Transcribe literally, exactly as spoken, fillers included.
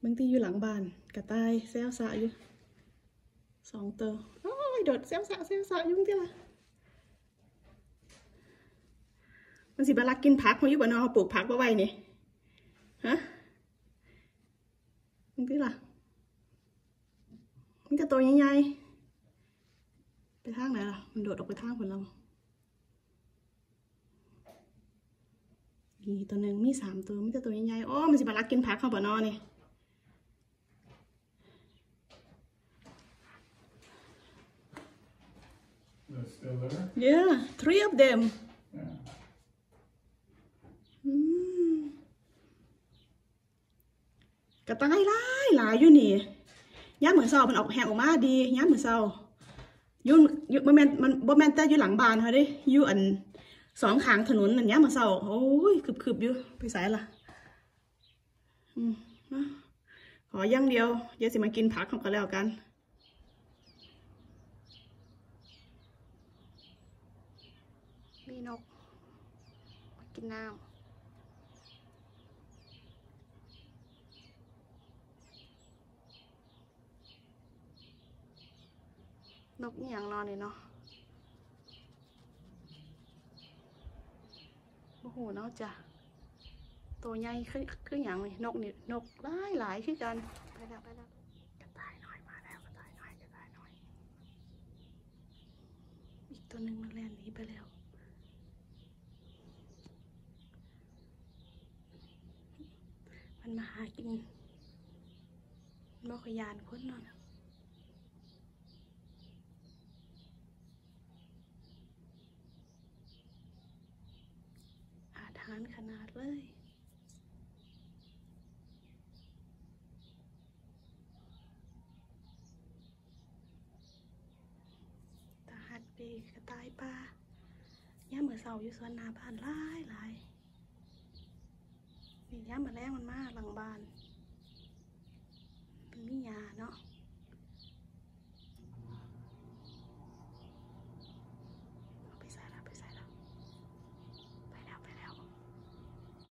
บางทีอยู่หลังบ้านกระต่ายแซวสะอยู่สองตัวโอ้ยโดดแซวสะแซวสะยุ่งที่ละมันสิบารักกินผักเขาอยู่บ้านนอกเขาปลูกผักไว้นี่ฮะยุ่งที่ละมันจะตัวใหญ่ๆไปทางไหนล่ะมันโดดออกไปทางคนเรามีตัวหนึ่งมีสามตัวมันจะตัวใหญ่ๆอ๋อมันสิบารักกินผักเขาบ้านนอกนี่ Still there? Yeah, three of them. Yeah. กระต่ายหลายหลายอยู่นี่ย้ำเหมือนเศร้ามันออกแหกออกมาดีย้ำเหมือนเศร้ายุ่นยุ่นโมเมนต์มันโมเมนต์แต่อยู่หลังบ้านเขาดิอยู่อันสองข้างถนนอันย้ำเหมือนเศร้าโอ้ยคืบคืบอยู่ไปสายละอืมขออย่างเดียวเดี๋ยวสิมากินผักของกันแล้วกันมีนกมากินน้ำนกนี่อย่างนอนเลยเนาะโอ้โหเนาะจ้ะตัวใหญ่คือคืออย่างนี้นกนี่นกหลายหลายคือกันไปแล้วไปแล้วกระต่ายน้อยมาแล้วกระต่ายน้อยกระต่ายน้อยอีกตัวหนึ่งมันแล่นหนีไปแล้วมันมาหากินนกขยานคนนอนอาถรรพ์ขนาดเลยตาหักดีกระต่ายป่าย่าเหมือนเสาอยู่สวนนาบ้านหลายหลายนี่ย่ามาแรงมันมากหลังบ้านมันมีหญ้าเนาะ